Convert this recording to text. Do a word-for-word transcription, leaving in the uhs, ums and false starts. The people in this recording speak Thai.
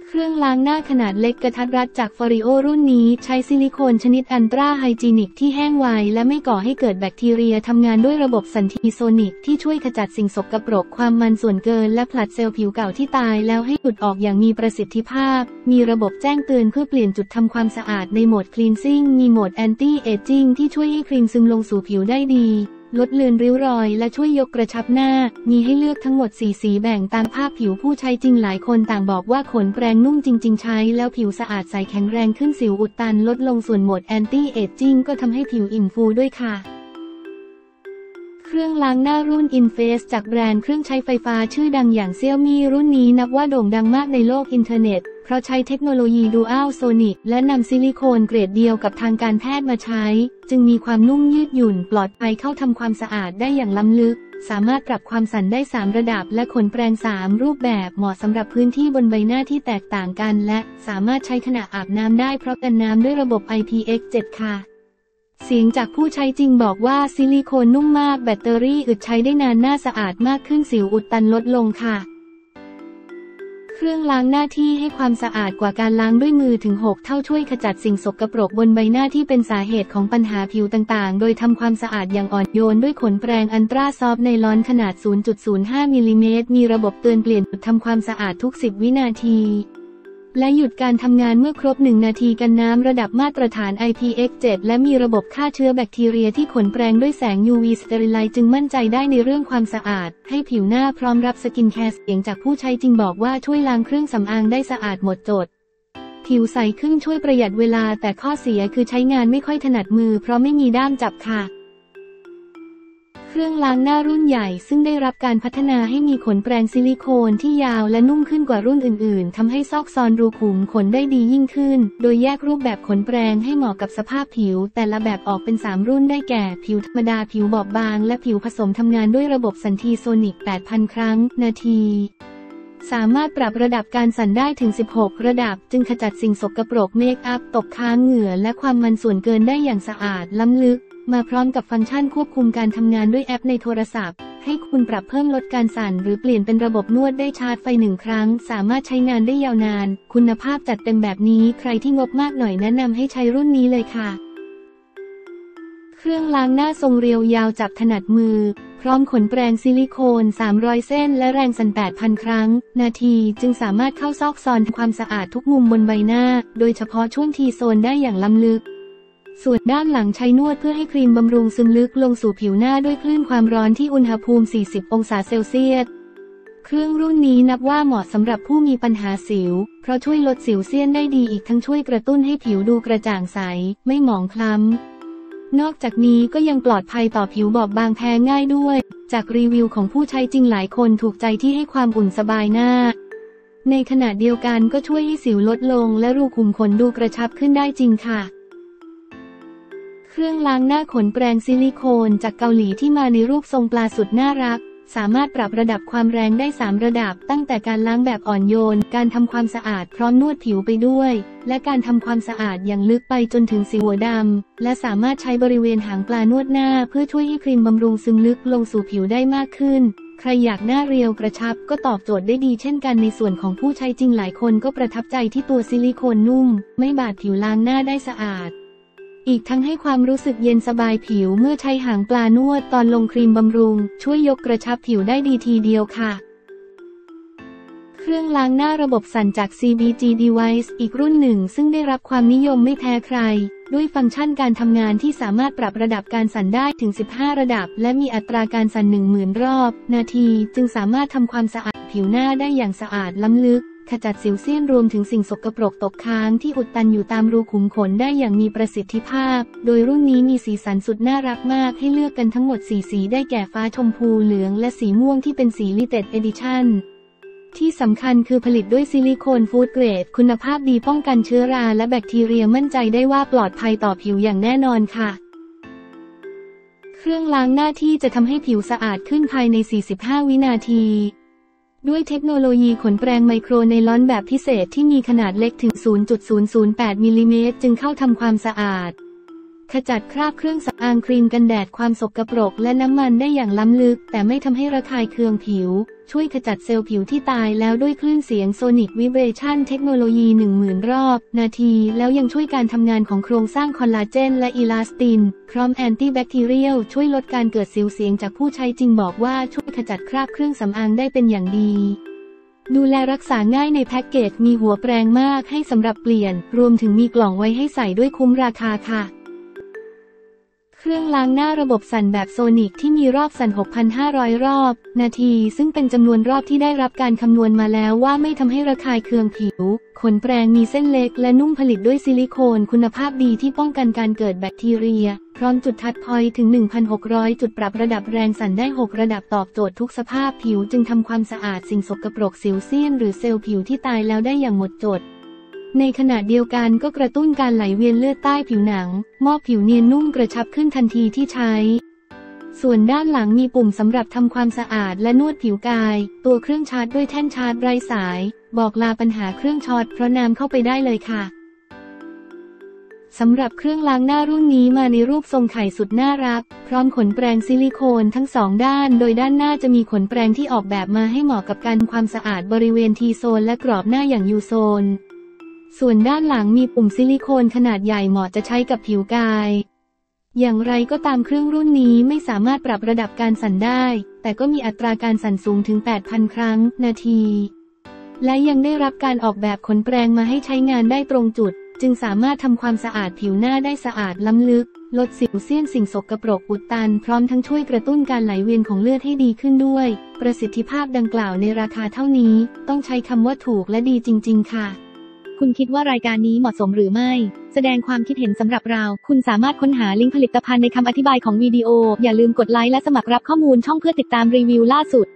เครื่องล้างหน้าขนาดเล็กกระทัดรัดจากฟอริโอรุ่นนี้ใช้ซิลิโคนชนิดอันตราไฮจีนิกที่แห้งไวและไม่ก่อให้เกิดแบคทีเรียทำงานด้วยระบบสันติโซนิกที่ช่วยขจัดสิ่งสกปรกความมันส่วนเกินและผลัดเซลล์ผิวเก่าที่ตายแล้วให้หลุดออกอย่างมีประสิทธิภาพมีระบบแจ้งเตือนเพื่อเปลี่ยนจุดทำความสะอาดในโหมด Cleansing มีโหมด Anti-Aging ที่ช่วยให้ครีมซึมลงสู่ผิวได้ดีลดเลือนริ้วรอยและช่วยยกกระชับหน้ามีให้เลือกทั้งหมดสี่สีแบ่งตามภาพผิวผู้ใช้จริงหลายคนต่างบอกว่าขนแปรงนุ่มจริงๆใช้แล้วผิวสะอาดใสแข็งแรงขึ้นสิวอุดตันลดลงส่วนโหมด Anti-Aging ก็ทำให้ผิวอิ่มฟูด้วยค่ะเครื่องล้างหน้ารุ่น InFace จากแบรนด์เครื่องใช้ไฟฟ้าชื่อดังอย่าง Xiaomi รุ่นนี้นับว่าโด่งดังมากในโลกอินเทอร์เน็ตเพราะใช้เทคโนโลยี Dual Sonic และนำซิลิโคนเกรดเดียวกับทางการแพทย์มาใช้จึงมีความนุ่มยืดหยุ่นปลอดภัยเข้าทำความสะอาดได้อย่างล้ำลึกสามารถปรับความสั่นได้สามระดับและขนแปรงสามรูปแบบเหมาะสำหรับพื้นที่บนใบหน้าที่แตกต่างกันและสามารถใช้ขณะอาบน้ำได้เพราะกันน้ำด้วยระบบ ไอ พี เอ็กซ์ เจ็ด ค่ะเสียงจากผู้ใช้จริงบอกว่าซิลิโคนนุ่มมากแบตเตอรี่อึดใช้ได้นานหน้าสะอาดมากขึ้นสิวอุดตันลดลงค่ะเครื่องล้างหน้าที่ให้ความสะอาดกว่าการล้างด้วยมือถึงหกเท่าช่วยขจัดสิ่งสกปรกบนใบหน้าที่เป็นสาเหตุของปัญหาผิวต่างๆโดยทำความสะอาดอย่างอ่อนโยนด้วยขนแปรงอันตราซอฟต์ไนลอนขนาด ศูนย์จุดศูนย์ห้า มิลลิเมตรมีระบบเตือนเปลี่ยนจุดทำความสะอาดทุกสิบวินาทีและหยุดการทำงานเมื่อครบหนึ่งนาทีกันน้ำระดับมาตรฐาน ไอ พี เอ็กซ์ เจ็ด และมีระบบฆ่าเชื้อแบคทีเรียที่ขนแปรงด้วยแสง ยู วี Sterilize จึงมั่นใจได้ในเรื่องความสะอาดให้ผิวหน้าพร้อมรับสกินแคร์เสียงจากผู้ใช้จริงบอกว่าช่วยล้างเครื่องสำอางได้สะอาดหมดจดผิวใสขึ้นช่วยประหยัดเวลาแต่ข้อเสียคือใช้งานไม่ค่อยถนัดมือเพราะไม่มีด้ามจับค่ะเครื่องล้างหน้ารุ่นใหญ่ซึ่งได้รับการพัฒนาให้มีขนแปรงซิลิโคนที่ยาวและนุ่มขึ้นกว่ารุ่นอื่นๆทำให้ซอกซอนรูขุมขนได้ดียิ่งขึ้นโดยแยกรูปแบบขนแปรงให้เหมาะกับสภาพผิวแต่ละแบบออกเป็นสามรุ่นได้แก่ผิวธรรมดาผิวบอบบางและผิวผสมทำงานด้วยระบบสันติโซนิก แปดพัน ครั้งนาทีสามารถปรับระดับการสั่นได้ถึงสิบหกระดับจึงขจัดสิ่งสกปรกเมคอัพตกค้างเหงื่อและความมันส่วนเกินได้อย่างสะอาดล้ำลึกมาพร้อมกับฟังก์ชันควบคุมการทำงานด้วยแอปในโทรศัพท์ให้คุณปรับเพิ่มลดการสั่นหรือเปลี่ยนเป็นระบบนวดได้ชาร์จไฟหนึ่งครั้งสามารถใช้งานได้ยาวนานคุณภาพจัดเต็มแบบนี้ใครที่งบมากหน่อยแนะนำให้ใช้รุ่นนี้เลยค่ะเครื่องล้างหน้าทรงเรียวยาวจับถนัดมือพร้อมขนแปรงซิลิโคนสามร้อยเส้นและแรงสั่น แปดพัน ครั้งนาทีจึงสามารถเข้าซอกซอนทำความสะอาดทุกมุมบนใบหน้าโดยเฉพาะช่วงทีโซนได้อย่างล้ำลึกส่วนด้านหลังใช้นวดเพื่อให้ครีมบำรุงซึมลึกลงสู่ผิวหน้าด้วยคลื่นความร้อนที่อุณหภูมิสี่สิบองศาเซลเซียสเครื่องรุ่นนี้นับว่าเหมาะสำหรับผู้มีปัญหาสิวเพราะช่วยลดสิวเซียนได้ดีอีกทั้งช่วยกระตุ้นให้ผิวดูกระจ่างใสไม่หมองคล้ำนอกจากนี้ก็ยังปลอดภัยต่อผิวบอบบางแพ้ง่ายด้วยจากรีวิวของผู้ใช้จริงหลายคนถูกใจที่ให้ความอุ่นสบายหน้าในขณะเดียวกันก็ช่วยให้สิวลดลงและรูขุมขนดูกระชับขึ้นได้จริงค่ะเครื่องล้างหน้าขนแปรงซิลิโคนจากเกาหลีที่มาในรูปทรงปลาสุดน่ารักสามารถปรับระดับความแรงได้สามระดับตั้งแต่การล้างแบบอ่อนโยนการทำความสะอาดพร้อมนวดผิวไปด้วยและการทำความสะอาดอย่างลึกไปจนถึงสิวหัวดำและสามารถใช้บริเวณหางปลานวดหน้าเพื่อช่วยให้ครีมบำรุงซึมลึกลงสู่ผิวได้มากขึ้นใครอยากหน้าเรียวกระชับก็ตอบโจทย์ได้ดีเช่นกันในส่วนของผู้ใช้จริงหลายคนก็ประทับใจที่ตัวซิลิโคนนุ่มไม่บาดผิวล้างหน้าได้สะอาดอีกทั้งให้ความรู้สึกเย็นสบายผิวเมื่อใช้หางปลานวดตอนลงครีมบำรุงช่วยยกกระชับผิวได้ดีทีเดียวค่ะเครื่องล้างหน้าระบบสั่นจาก ซี บี จี Device อีกรุ่นหนึ่งซึ่งได้รับความนิยมไม่แพ้ใครด้วยฟังก์ชันการทำงานที่สามารถปรับระดับการสั่นได้ถึงสิบห้าระดับและมีอัตราการสั่น หนึ่งหมื่น รอบนาทีจึงสามารถทำความสะอาดผิวหน้าได้อย่างสะอาดล้ำลึกขจัดสิวเซียนรวมถึงสิ่งสกปรกตกค้างที่อุดตันอยู่ตามรูขุมขนได้อย่างมีประสิทธิภาพโดยรุ่นนี้มีสีสันสุดน่ารักมากให้เลือกกันทั้งหมดสี่สีได้แก่ฟ้าชมพูเหลืองและสีม่วงที่เป็นสี Limited Edition ที่สำคัญคือผลิตด้วยซิลิโคนฟู้ดเกรดคุณภาพดีป้องกันเชื้อราและแบคทีเรียมั่นใจได้ว่าปลอดภัยต่อผิวอย่างแน่นอนค่ะเครื่องล้างหน้าที่จะทำให้ผิวสะอาดขึ้นภายในสี่สิบห้าวินาทีด้วยเทคโนโลยีขนแปรงไมโครไนลอนแบบพิเศษที่มีขนาดเล็กถึง ศูนย์จุดศูนย์ศูนย์แปด มิลลิเมตรจึงเข้าทำความสะอาดขจัดคราบเครื่องสำอางครีมกันแดดความสกปรกและน้ำมันได้อย่างล้ำลึกแต่ไม่ทำให้ระคายเคืองผิวช่วยขจัดเซลล์ผิวที่ตายแล้วด้วยคลื่นเสียงโซนิกวิเบรชั่นเทคโนโลยี หนึ่งหมื่น รอบนาทีแล้วยังช่วยการทำงานของโครงสร้างคอลลาเจนและอีลาสตินพร้อมแอนตี้แบคทีเรียลช่วยลดการเกิดสิวเสียงจากผู้ใช้จริงบอกว่าช่วยขจัดคราบเครื่องสำอางได้เป็นอย่างดีดูแลรักษาง่ายในแพ็กเกจมีหัวแปรงมากให้สำหรับเปลี่ยนรวมถึงมีกล่องไว้ให้ใส่ด้วยคุ้มราคาค่ะเครื่องล้างหน้าระบบสั่นแบบโซนิกที่มีรอบสั่น หกพันห้าร้อย รอบนาทีซึ่งเป็นจำนวนรอบที่ได้รับการคำนวณมาแล้วว่าไม่ทำให้ระคายเคืองผิวขนแปรงมีเส้นเล็กและนุ่มผลิตด้วยซิลิโคนคุณภาพดีที่ป้องกันการเกิดแบคทีเรียพร้อมจุดทัชพอยต์ถึง หนึ่งพันหกร้อย จุดปรับระดับแรงสั่นได้หกระดับตอบโจทย์ทุกสภาพผิวจึงทำความสะอาดสิ่งสกปรกสิวเซียนหรือเซลล์ผิวที่ตายแล้วได้อย่างหมดจดในขณะเดียวกันก็กระตุ้นการไหลเวียนเลือดใต้ผิวหนังมอบผิวเนียนนุ่มกระชับขึ้นทันทีที่ใช้ส่วนด้านหลังมีปุ่มสำหรับทำความสะอาดและนวดผิวกายตัวเครื่องชาร์จด้วยแท่นชาร์จไร้สายบอกลาปัญหาเครื่องช็อตเพราะน้ำเข้าไปได้เลยค่ะสำหรับเครื่องล้างหน้ารุ่นนี้มาในรูปทรงไข่สุดน่ารักพร้อมขนแปรงซิลิโคนทั้งสองด้านโดยด้านหน้าจะมีขนแปรงที่ออกแบบมาให้เหมาะกับการทำความสะอาดบริเวณทีโซนและกรอบหน้าอย่างยูโซนส่วนด้านหลังมีปุ่มซิลิโคนขนาดใหญ่เหมาะจะใช้กับผิวกายอย่างไรก็ตามเครื่องรุ่นนี้ไม่สามารถปรับระดับการสั่นได้แต่ก็มีอัตราการสั่นสูงถึง แปดพัน ครั้งนาทีและยังได้รับการออกแบบขนแปรงมาให้ใช้งานได้ตรงจุดจึงสามารถทำความสะอาดผิวหน้าได้สะอาดล้ำลึกลดสิวเซียนสิ่งสกปรกอุดตันพร้อมทั้งช่วยกระตุ้นการไหลเวียนของเลือดให้ดีขึ้นด้วยประสิทธิภาพดังกล่าวในราคาเท่านี้ต้องใช้คำว่าถูกและดีจริงๆค่ะคุณคิดว่ารายการนี้เหมาะสมหรือไม่แสดงความคิดเห็นสำหรับเราคุณสามารถค้นหาลิงก์ผลิตภัณฑ์ในคำอธิบายของวิดีโออย่าลืมกดไลค์และสมัครรับข้อมูลช่องเพื่อติดตามรีวิวล่าสุด